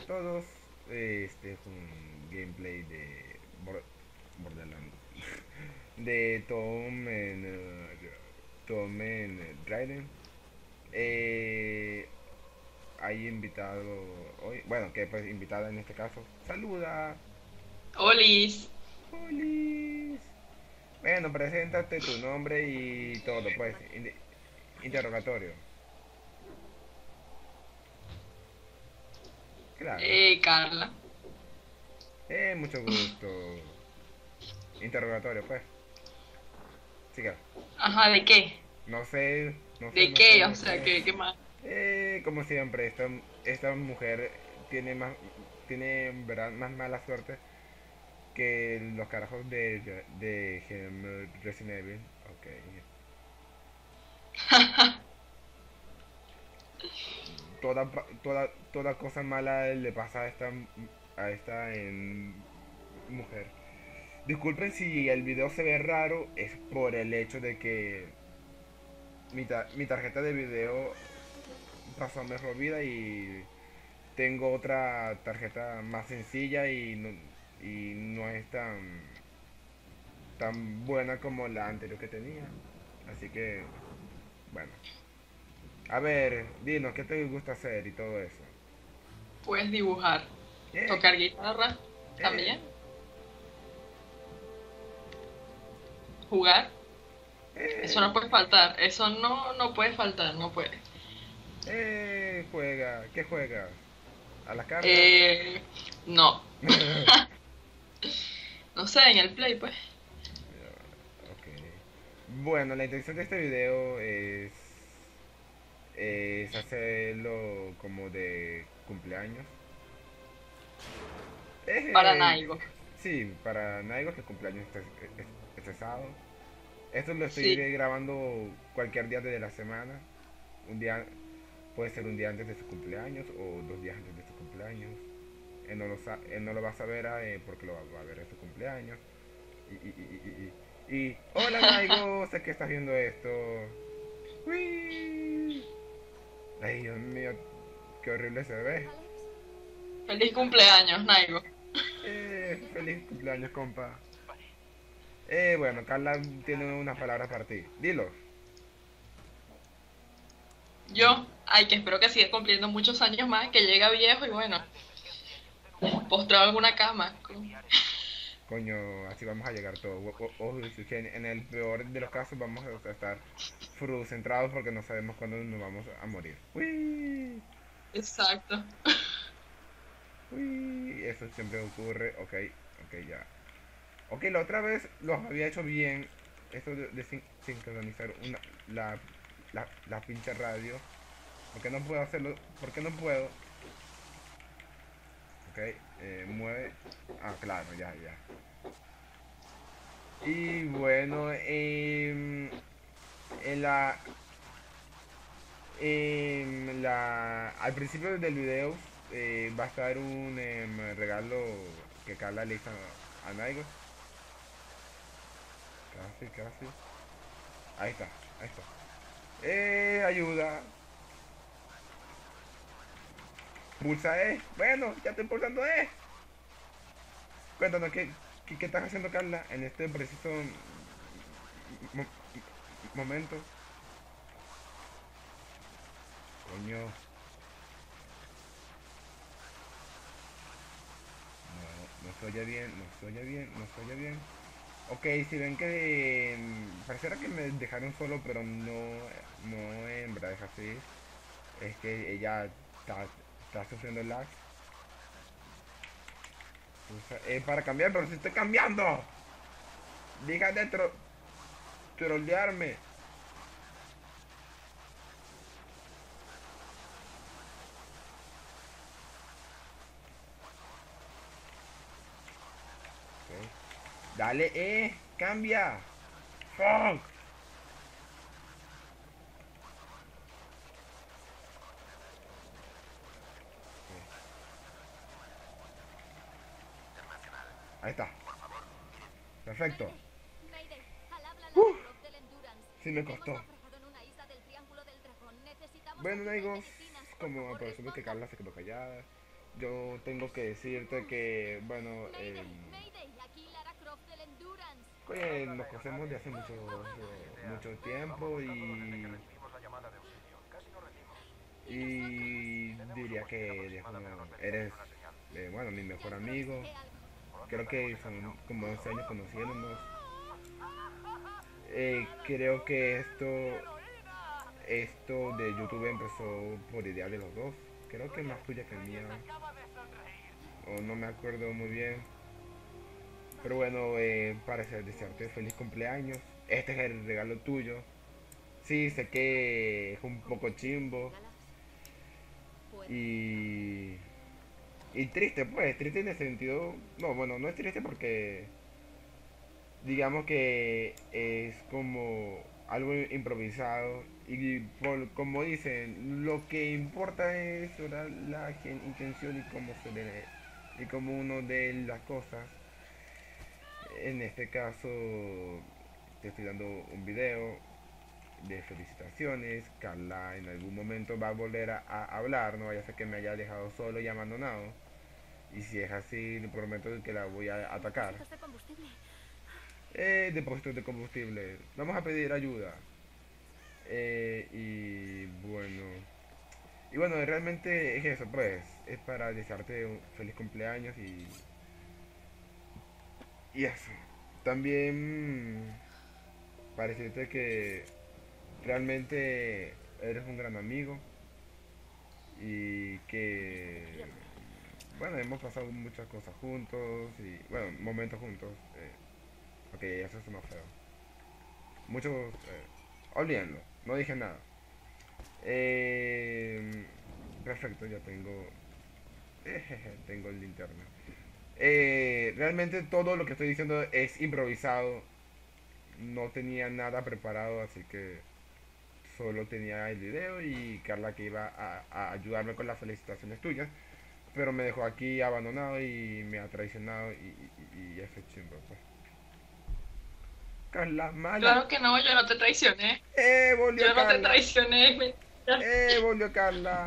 todos. Este es un gameplay de Borderlands. De Tom and Raiden. Eh, Hay invitado hoy. Bueno, que pues invitada en este caso. Saluda. Olis. Polis. Bueno, preséntate tu nombre y todo, pues. Interrogatorio. Claro. Carla. Mucho gusto. Interrogatorio, pues. Siga. Ajá, ¿de qué? No sé, no sé, ¿De no sé, qué? O no sea, sé. ¿qué más? Como siempre, esta mujer tiene más, tiene en verdad más mala suerte que los carajos de Resident Evil. Ok. Toda cosa mala le pasa a esta mujer. Disculpen si el video se ve raro, es por el hecho de que mi tarjeta de video pasó a mejor vida y tengo otra tarjeta más sencilla y no es tan buena como la anterior que tenía. Así que, bueno. A ver, dinos, ¿qué te gusta hacer y todo eso? Puedes dibujar. Eh, Tocar guitarra. eh, También. Jugar. Eso eh, no puede faltar. Eso no puede faltar. No puede. juega, ¿qué juegas? ¿A las cartas? Eh, no. No sé, en el play, pues. Ok. Bueno, la intención de este video es hacerlo como de cumpleaños. Para Eh, Naigo. sí, para Naigo que cumpleaños estresado. Esto lo estoy Sí. grabando cualquier día de la semana. Un día, puede ser un día antes de su cumpleaños o 2 días antes de su cumpleaños. Él no lo va a saber porque lo va a ver en su cumpleaños. Hola Naigo, sé que estás viendo esto. Uy. Ay, Dios mío, qué horrible se ve. Feliz cumpleaños, Naigo. Feliz cumpleaños, compa. Bueno, Carla tiene unas palabras para ti. Dilo. Yo, ay, que espero que siga cumpliendo muchos años más, que llega viejo y bueno, postrado en una cama. Coño, así vamos a llegar todos. Ojo, es que en el peor de los casos vamos a estar centrados porque no sabemos cuándo nos vamos a morir. Uy, Exacto. uy, eso siempre ocurre. Ok, ok, ya. Ok, la otra vez los había hecho bien. Esto de sincronizar la pinche radio. ¿Por qué no puedo hacerlo? ¿Por qué no puedo? Ok, mueve. Ah, claro, ya, ya. Y bueno, en al principio del video va a estar un regalo que Carla le hizo a Naigo. Casi, casi. Ahí está, ahí está. Ayuda. Pulsa E. Bueno, ya estoy pulsando E. Cuéntanos, ¿qué estás haciendo, Carla, en este preciso mo- momento? Coño, no se oye bien, no se oye bien, no se oye bien. Ok, si ven que pareciera que me dejaron solo, pero no en verdad es así. Es que ella está sufriendo lag. Para cambiar, pero si estoy cambiando. Deja de trolearme. Ok. Dale, cambia. Fuck. Ok, ahí está. Perfecto. Mayday, Mayday, al habla Lara Uf, Croft del Endurance. sí me Hemos costó. naufragado en una isla del Triángulo del Dragón. Necesitamos Bueno, ayuda y amigos, medicinas. Por como favor, aprovechando que responda. Carla se quedó callada. yo tengo que decirte que, bueno, Mayday, Mayday, aquí Lara Croft del Endurance. oye, nos conocemos de hace mucho tiempo y diría que eres, bueno, mi mejor amigo. Creo que son como 11 años conociéndonos. Creo que esto de YouTube empezó por idea de los dos. Creo que más tuya que mía. O no me acuerdo muy bien. Pero bueno, para desearte feliz cumpleaños. Este es el regalo tuyo. Sí, sé que es un poco chimbo. Y, y triste, pues. Triste en el sentido... No, bueno, no es triste porque digamos que es como algo improvisado y como dicen, lo que importa es, ¿verdad?, la intención y cómo se ve y cómo uno de las cosas. En este caso te estoy dando un video de felicitaciones. Carla en algún momento va a volver a hablar, no vaya a ser que me haya dejado solo y abandonado, y si es así le prometo que la voy a atacar. Depósitos de combustible. Depósitos de combustible. Vamos a pedir ayuda. Y bueno. Y bueno, realmente es eso, pues. Es para desearte un feliz cumpleaños y eso. También para decirte que realmente eres un gran amigo y que, bueno, hemos pasado muchas cosas juntos y, bueno, momentos juntos. Ok, eso es más feo. Muchos... olvídenlo, no dije nada. Eh, perfecto, ya tengo... tengo el linterna. Realmente todo lo que estoy diciendo es improvisado. No tenía nada preparado, así que solo tenía el video y Carla que iba a ayudarme con las felicitaciones tuyas. Pero me dejó aquí abandonado y me ha traicionado y eso es chimbo, pues. Carla, mala. Claro que no, yo no te traicioné. Volvió Yo no te Carla. traicioné, es mentira. Volvió Carla.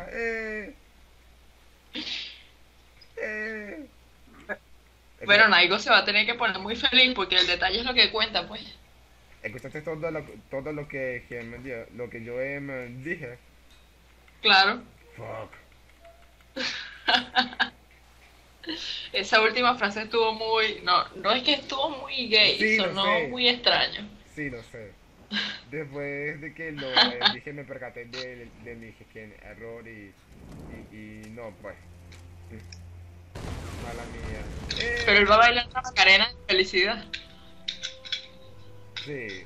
Eh. Bueno, Naigo se va a tener que poner muy feliz porque el detalle es lo que cuenta, pues. Escuchaste todo lo que me lo que yo me dije. Claro. Fuck. Esa última frase estuvo muy... No, no es que estuvo muy gay, Sí, lo sonó sé. muy extraño. Sí, lo sé. Después de que lo dije me percaté de mi pequeño error y no, pues. Mala mía. Pero él va a bailar la Macarena de felicidad. Sí.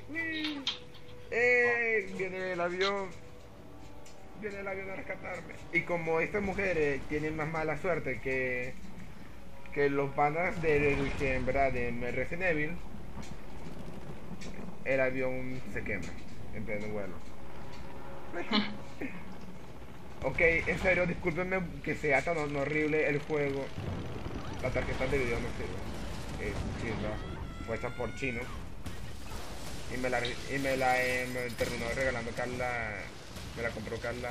Viene el avión. Viene el avión a rescatarme. Y como estas mujeres tienen más mala suerte que los panas del que en verdad de Resident Evil, el avión se quema en pleno vuelo. Ok, en serio, discúlpenme que sea tan horrible el juego. La tarjeta de video no sirve. Es china, fue hecha por chinos. Me terminó regalando Carla. Me la compró Carla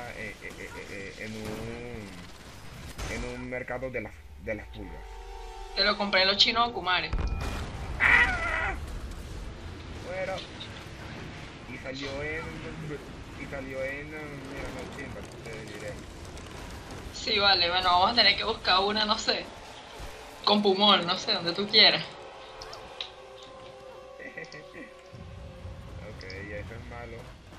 en un mercado de las pulgas. Te lo compré en los chinos Kumare. Bueno, y salió en mira, no chimba, te diré. Sí, vale, bueno, vamos a tener que buscar una, no sé, con pulmón, no sé, donde tú quieras. Ok, eso es malo.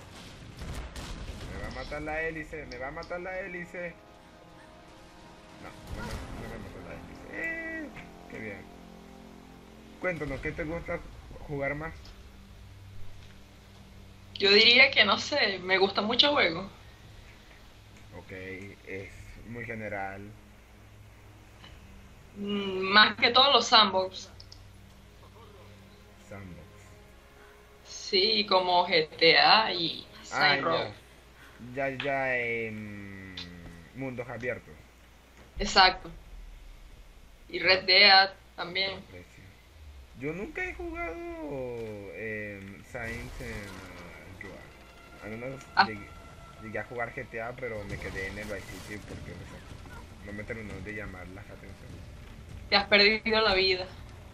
Me va a matar la hélice, me va a matar la hélice. No, no me mató la hélice. Qué bien. Cuéntanos, ¿qué te gusta jugar más? Yo diría que, no sé, me gusta mucho el juego. Ok, es muy general. Más que todos los sandbox. Sandbox. Sí, como GTA y Ah, Saints Row. ya en mundos abiertos. Exacto. Y Red Dead también. Aprecio. Yo nunca he jugado Saints Row. Al menos Ah, llegué a jugar GTA, pero me quedé en el Vice City porque no sé. no me terminó de llamar la atención. Te has perdido la vida.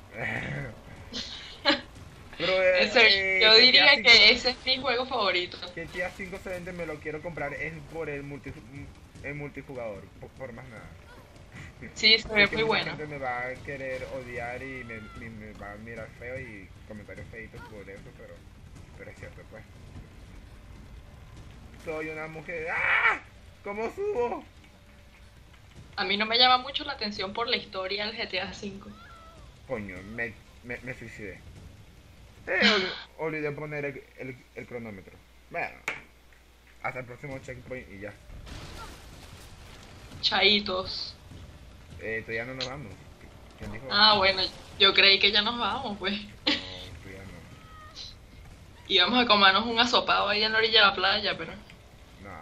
Pero En serio, yo GTA diría 5, que ese es mi juego favorito. GTA 5 se vende, me lo quiero comprar es por el multijugador, por más nada. Sí, se Sé ve que muy mucha bueno. gente me va a querer odiar y me va a mirar feo y comentarios feitos por eso, pero es cierto, pues. Soy una mujer. ¡Ah! ¿Cómo subo? A mí no me llama mucho la atención por la historia del GTA V. Coño, me suicidé. Olvidé poner el cronómetro. Bueno, hasta el próximo checkpoint y ya. Chaitos. Todavía no nos vamos. ¿Quién dijo? Ah, bueno, yo creí que ya nos vamos, pues. No, todavía no. Íbamos a comernos un asopado ahí en la orilla de la playa, pero No,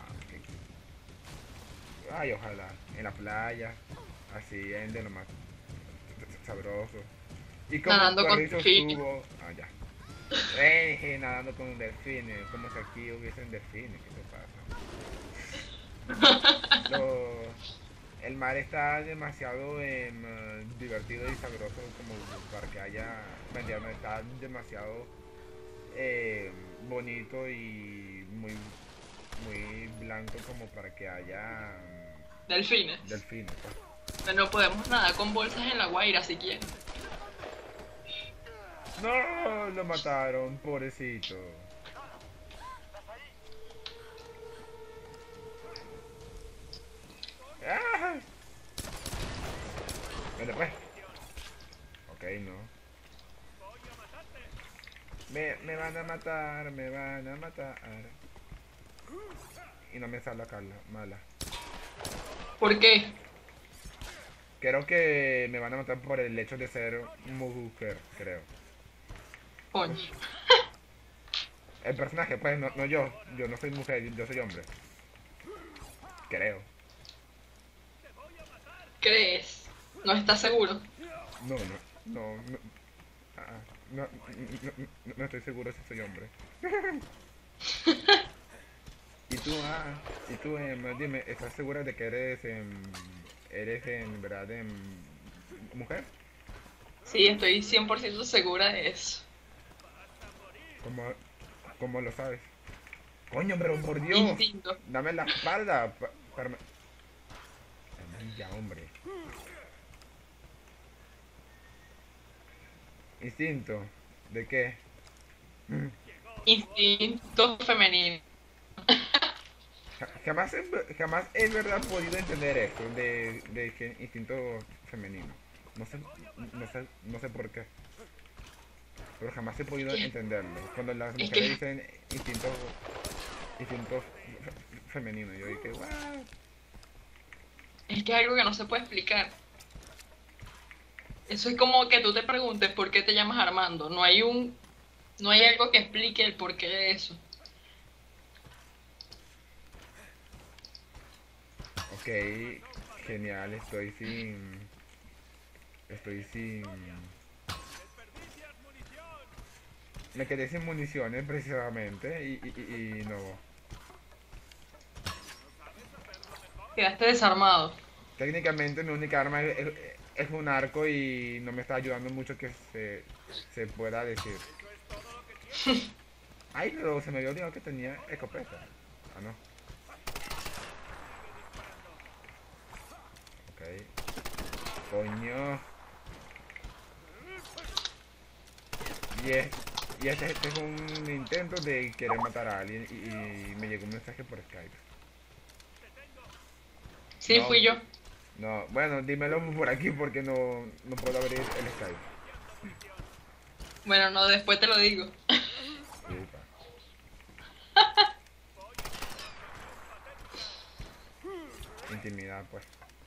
ay, ojalá. En la playa. Así, en de lo más sabroso. ¿Y cómo nadando con carrizo delfines. subo? Ah, ya. Nadando con delfines. Como si aquí hubiesen delfines. ¿Qué te pasa? Lo- el mar está demasiado divertido y sabroso como para que haya. Mentira, está demasiado eh, bonito y muy blanco como para que haya Delfines. delfines. Pues. Pero no podemos nadar con bolsas en la Guaira si quieren. No, lo mataron, pobrecito. ¡Ah! Vete pues. Ok, no. Me van a matar, me van a matar. Y no me sale acá la mala. ¿Por qué? Creo que me van a matar por el hecho de ser mujer, creo. Coño. El personaje, pues, no yo. Yo no soy mujer, yo soy hombre. Creo. ¿Crees? ¿No estás seguro? No. Ah, no estoy seguro si soy hombre. Y tú, dime, ¿estás segura de que eres en verdad mujer? Sí, estoy 100% segura de eso. ¿Cómo, cómo lo sabes? Coño, pero por Dios, Instinto. dame la espalda. Ya, hombre. Instinto. ¿De qué? Instinto femenino. Jamás he verdad podido entender esto de que instinto femenino. No sé, no sé por qué. Pero jamás he podido Que- entenderlo. Cuando las Es mujeres que, dicen instinto femenino, yo dije, "What?". es que es algo que no se puede explicar. Eso es como que tú te preguntes por qué te llamas Armando. No hay algo que explique el porqué de eso. Ok, genial, estoy sin, me quedé sin municiones precisamente y no. Quedaste desarmado. Técnicamente mi única arma es un arco y no me está ayudando mucho que se pueda decir. Ay, pero se me había olvidado que tenía escopeta. Ah, no. Ok. Coño. Y, es, este es un intento de querer matar a alguien y me llegó un mensaje por Skype. Sí, No, fui yo. no, bueno, dímelo por aquí porque no puedo abrir el Skype. Bueno, no, después te lo digo. Upa. Intimidad, pues.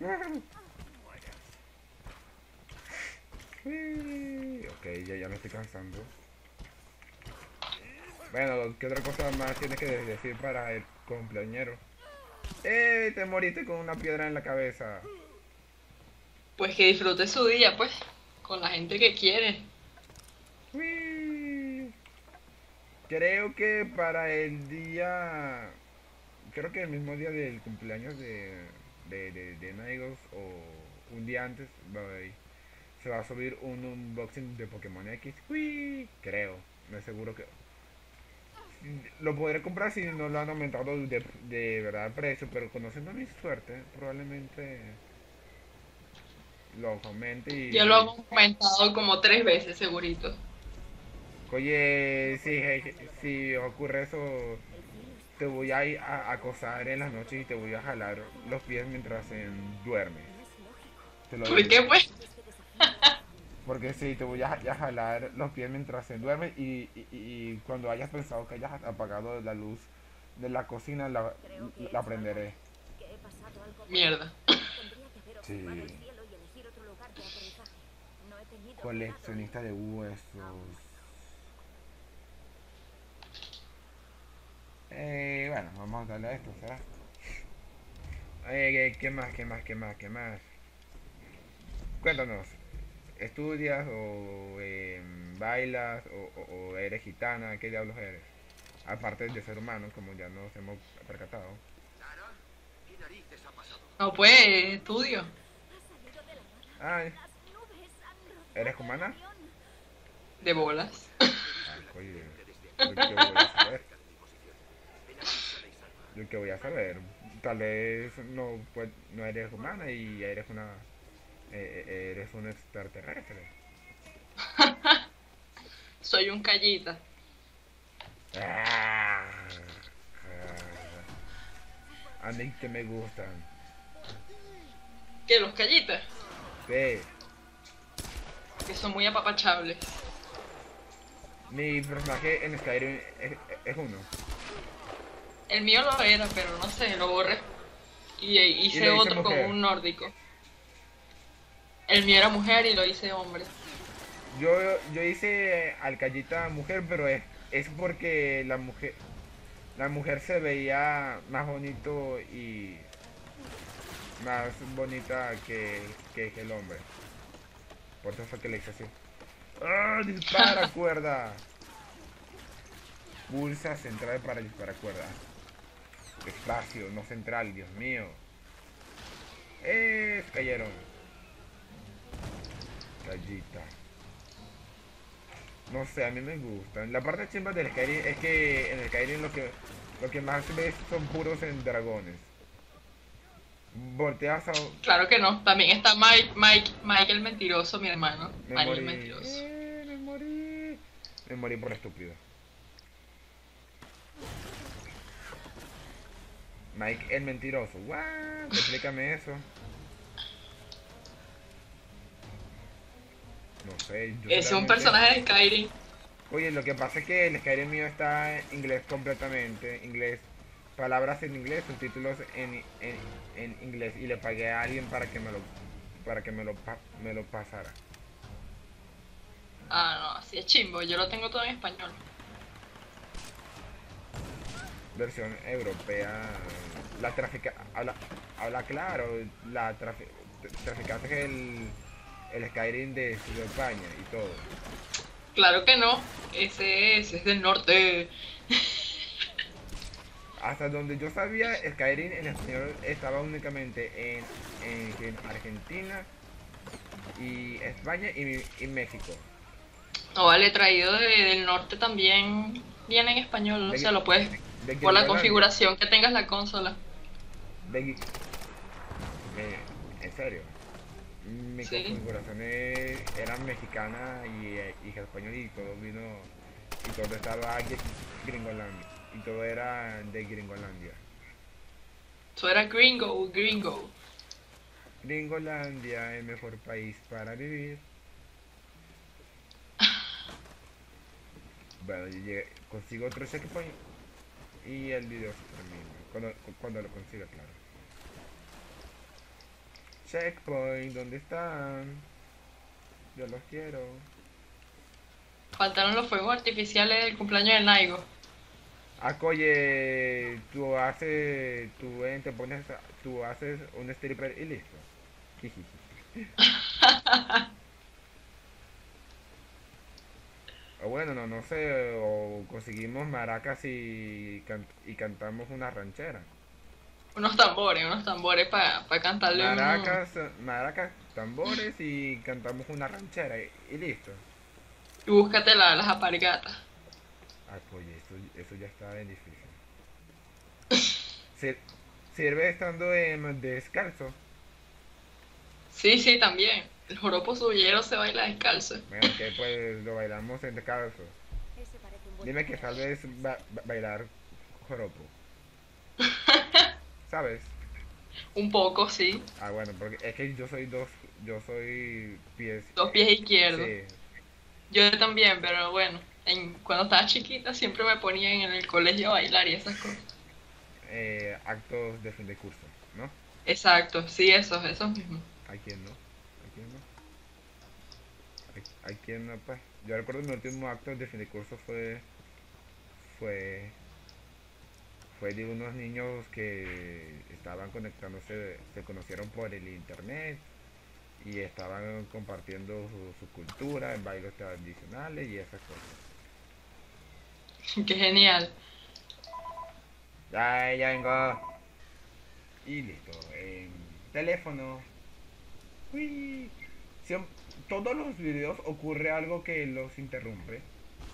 Ok, ya me estoy cansando. Bueno, ¿qué otra cosa más tienes que decir para el cumpleañero? Te moriste con una piedra en la cabeza. Pues que disfrute su día, pues, con la gente que quiere. Uy. Creo que para el día... Creo que el mismo día del cumpleaños de de Naigos o un día antes se va a subir un unboxing de Pokémon X. Uy, creo, no es seguro que lo podré comprar si no lo han aumentado de verdad el precio, pero conociendo mi suerte, probablemente lo aumente Ya lo han y... aumentado como 3 veces, segurito. Oye, si ocurre eso, te voy a, acosar en las noches y te voy a jalar los pies mientras duermes. Te lo ¿Por digo. qué, pues? Porque sí, te voy a jalar los pies mientras duermes y cuando hayas pensado que hayas apagado la luz de la cocina, la prenderé. Mierda. Sí, coleccionista de huesos. Bueno, vamos a darle a esto, ¿será? ¿Qué más, qué más, qué más, qué más? Cuéntanos, ¿estudias o bailas o eres gitana? ¿Qué diablos eres? Aparte de ser humano, como ya nos hemos percatado. No, pues, estudio. Ay, ¿eres humana? De bolas. Ah, oye, ¿yo qué voy a saber? ¿Yo qué voy a saber? Tal vez no, pues, no eres humana y eres un extraterrestre. Soy un callita. Ah, a mí que me gustan. ¿Qué, los callitas? Sí, Que son muy apapachables. mi personaje en Skyrim es uno. El mío lo era, pero no sé, lo borré. Y Y hice lo hice otro con mujer. un nórdico. El mío era mujer y lo hice hombre. Yo, yo hice al Callita mujer, pero es porque la mujer se veía más bonito y más bonita que el hombre. Por eso fue que le hice así. ¡Ah! ¡Dispara, cuerda! Pulsa central para disparar cuerda. Espacio, no central, Dios mío. Cayeron! Callita. No sé, a mí me gustan. La parte chimba del Skyrim es que en el Skyrim lo que más ves son puros en dragones. Volteas a... Claro que no. También está Mike el mentiroso, mi hermano. Me Mike el morí. mentiroso. Me morí. Me morí por estúpido. Mike el mentiroso. ¿What? Explícame eso. No sé, yo Ese es un solamente... personaje de Skyrim. Oye, lo que pasa es que el Skyrim mío está en inglés completamente. Inglés. Palabras en inglés, subtítulos en inglés. Y le pagué a alguien para que me lo pasara. Ah, no, así es chimbo. Yo lo tengo todo en español. Versión europea. La trafica habla claro, traficaste el Skyrim de Ciudad España y todo. Claro que no. Ese es del norte. Hasta donde yo sabía, Skyrim en español estaba únicamente en Argentina y España y México. No vale, traído del norte también viene en español. O De, sea, lo puedes. de Por la Gringolandia. configuración que tengas la consola. De, Gui- en serio. Mi Sí. configuración era mexicana y español y todo vino y todo estaba Gringolandia y todo era de Gringolandia. Eso era gringo, gringo. Gringolandia, el mejor país para vivir. Bueno, consigo otro checkpoint y el video se termina. Cuando lo consiga, claro. Checkpoint, ¿dónde están? Yo los quiero. Faltaron los fuegos artificiales del cumpleaños de Naigo. Oye, tú haces un stripper y listo. O bueno, no sé, o conseguimos maracas y cantamos una ranchera. unos tambores para cantarle un... Maracas, maracas, tambores y cantamos una ranchera y listo. Y búscate las apargatas. Ay, pues eso ya está bien difícil. Sir- Sirve estando descalzo. Sí, sí, también. El joropo subiero se baila descalzo. Bueno, que pues lo bailamos en descalzo. Ese parece un buen Dime que trabajo. sabes bailar joropo, ¿sabes? Un poco, sí. Ah, bueno, porque es que yo soy pies, Dos pies izquierdos. sí, Yo también, pero bueno. Cuando estaba chiquita siempre me ponían en el colegio a bailar y esas cosas. actos de fin de curso, ¿no? Exacto, sí, esos mismos. ¿Hay quien no? ¿Hay quien no? ¿Hay quien no? Pues yo recuerdo mi último acto de fin de curso fue, fue de unos niños que estaban conectándose, se conocieron por el internet y estaban compartiendo su cultura en bailes tradicionales y esas cosas. Qué genial. Ya vengo. Y listo. Teléfono. Uy. Siem- Todos los videos ocurre algo que los interrumpe.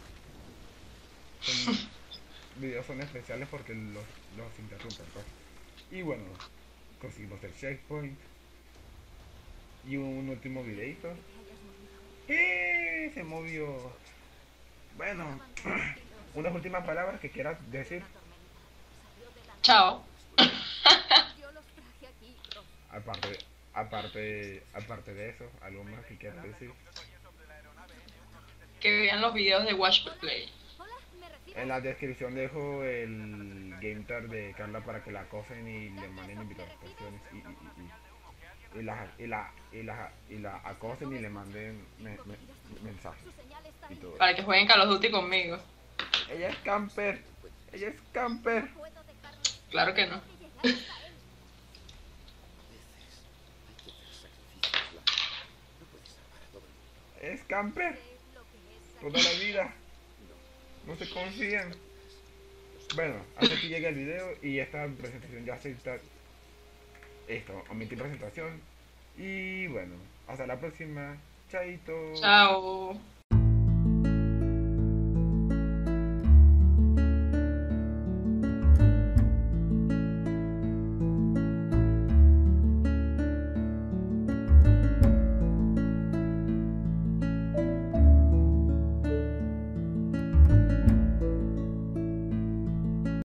Son, videos son especiales porque los interrumpen, pues. Y bueno, conseguimos el checkpoint. Y un último videito. Que te hayas movido. Se movió. Bueno, unas últimas palabras que quieras decir. Una tormenta. Salió de la Chao. Yo los traje aquí, Ross. Aparte, aparte de eso, algo más que quieras decir. Que vean los videos de Watch Play. Hola, ¿me recibes? En la descripción dejo el game tag de Carla para que la acosen y le manden invitaciones y la acosen y le manden mensajes Su señal está y ahí. todo Para eso. que jueguen Call of Duty conmigo. Ella es camper, ella es camper, Puedo dejarlos. Claro que no. Que llegar hasta él. es camper, ¿Qué es lo que es? toda la vida, no se confían. Bueno, hasta aquí llega el video y esta presentación ya se está, esto, omití presentación y bueno, hasta la próxima, chaito. Chao.